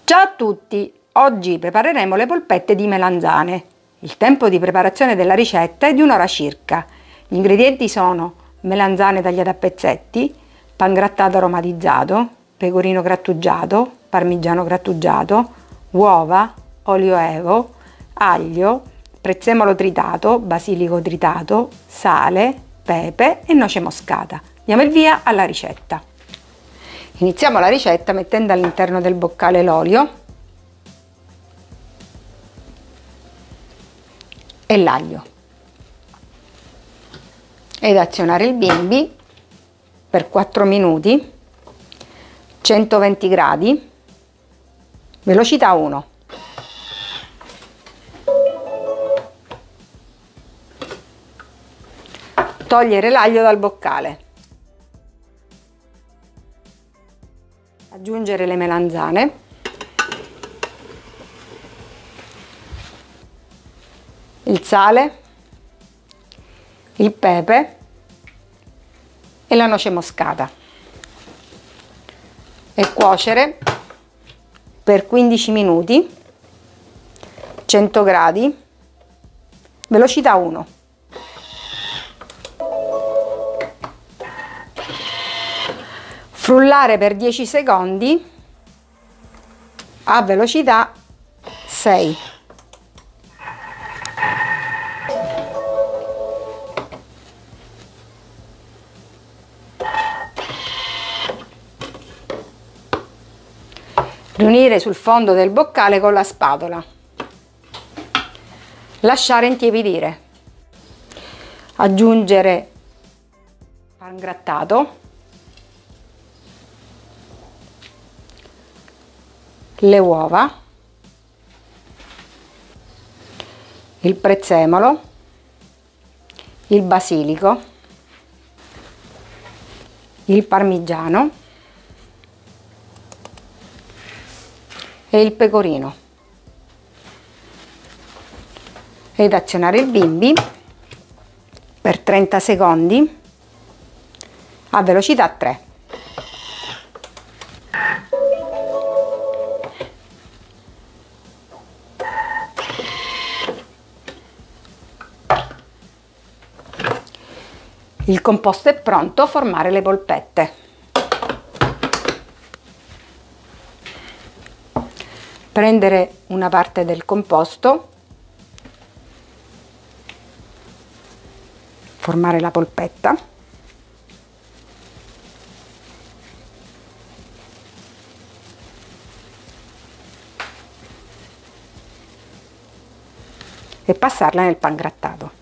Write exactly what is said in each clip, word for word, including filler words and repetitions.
Ciao a tutti! Oggi prepareremo le polpette di melanzane. Il tempo di preparazione della ricetta è di un'ora circa. Gli ingredienti sono melanzane tagliate a pezzetti, pangrattato aromatizzato, pecorino grattugiato, parmigiano grattugiato, uova, olio evo, aglio, prezzemolo tritato, basilico tritato, sale, pepe e noce moscata. Diamo il via alla ricetta. Iniziamo la ricetta mettendo all'interno del boccale l'olio e l'aglio ed azionare il bimbi per quattro minuti, centoventi gradi, velocità uno. Togliere l'aglio dal boccale. Aggiungere le melanzane, il sale, il pepe e la noce moscata e cuocere per quindici minuti, cento gradi, velocità uno. Frullare per dieci secondi a velocità sei. Riunire sul fondo del boccale con la spatola. Lasciare intiepidire. Aggiungere pangrattato, le uova, il prezzemolo, il basilico, il parmigiano e il pecorino ed azionare il bimbi per trenta secondi a velocità tre. Il composto è pronto, formare le polpette. Prendere una parte del composto, formare la polpetta, e passarla nel pangrattato.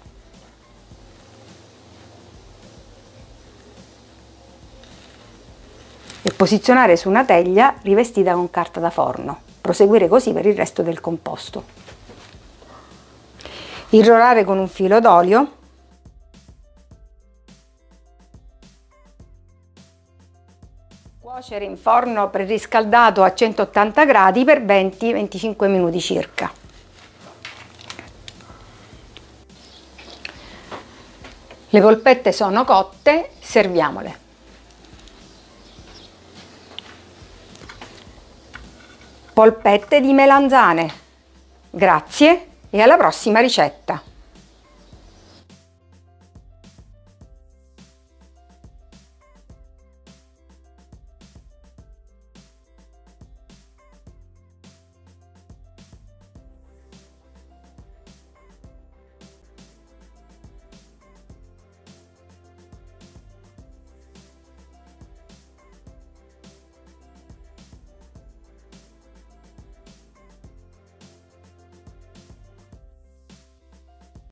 E posizionare su una teglia rivestita con carta da forno. Proseguire così per il resto del composto. Irrorare con un filo d'olio. Cuocere in forno preriscaldato a centottanta gradi per venti venticinque minuti circa. Le polpette sono cotte, serviamole. Polpette di melanzane. Grazie e alla prossima ricetta!